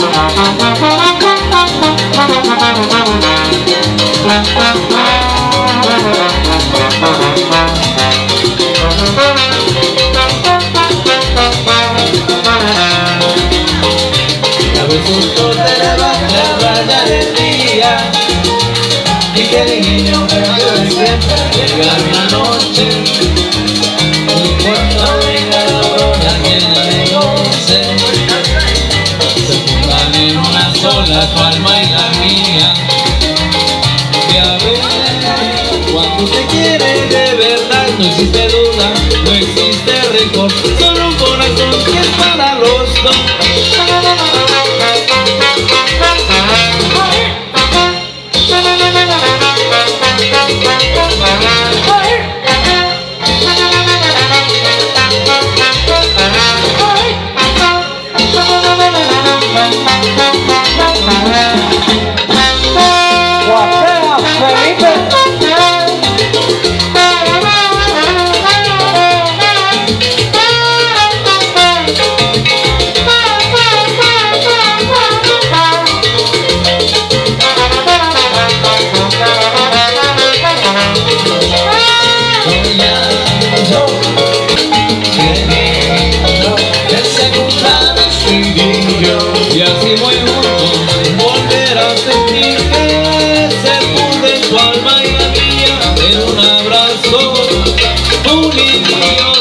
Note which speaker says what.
Speaker 1: Besucos de la raya del día y que el niño perdió el tiempo llega la noche y cuando venga la aurora quien la negocie se fundan en una sola tu alma y la mía y a ver cuando te quiere de verdad no existe duda, no existe rencor, solo un corazón que es para los dos. Y así muy juntos volver a sentir que se funde tu alma y la mía en un abrazo único.